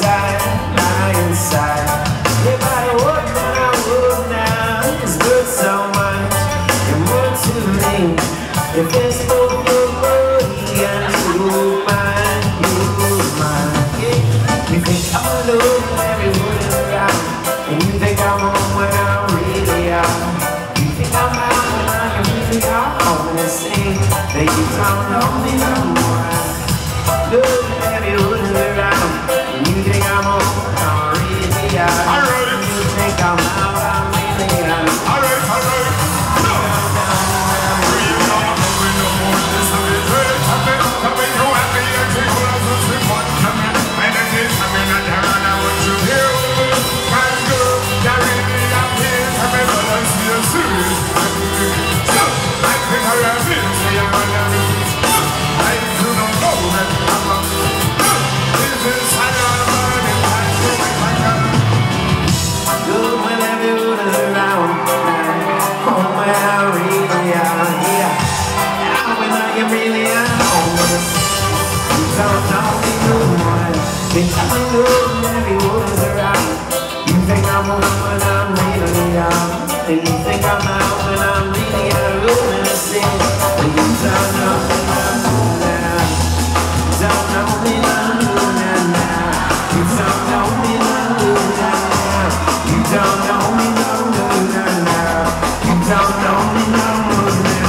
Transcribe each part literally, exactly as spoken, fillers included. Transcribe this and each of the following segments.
inside, lie inside. If I would, then I would now. It's worth so much, and more to me. If it's both your body and you mine, you mine. Yeah. You think I'm alone when everyone is around, and you think I'm home when I'm really out. You think I'm out when I'm really out. I'm gonna say that you don't know me no more. Look when everyone is around, and you think I'm home when I'm really out. Alright. You think I'm out, I'm really out. Alright, alright. Think I'm alone, everyone's around. You think I'm home when I'm really out. And you think I'm out when I'm really out. Room in a scene, but you don't know me, I'm now. Don't know me, I'm now. You don't know me, I'm now. You don't know me, I'm now. You don't know me, I'm now.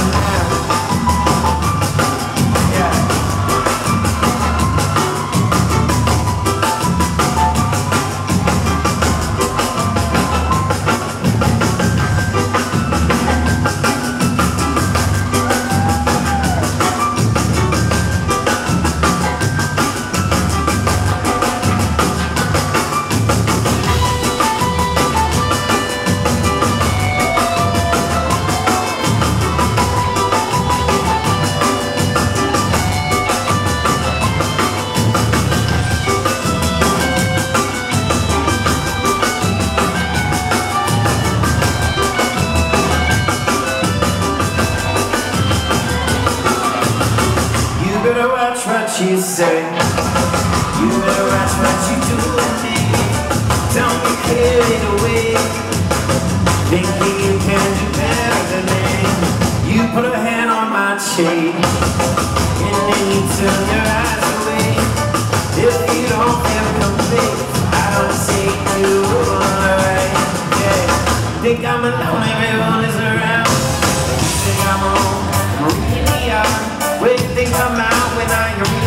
You better watch what you say. You better watch what you do to me. Don't get carried away, thinking you can do better than me. You put a hand on my chain, and then you turn your eyes away. If you don't feel complete, I don't see you alright. Yeah. Think I'm alone, everyone is around. You think I'm home, I'm really out. Where you think I'm out when I am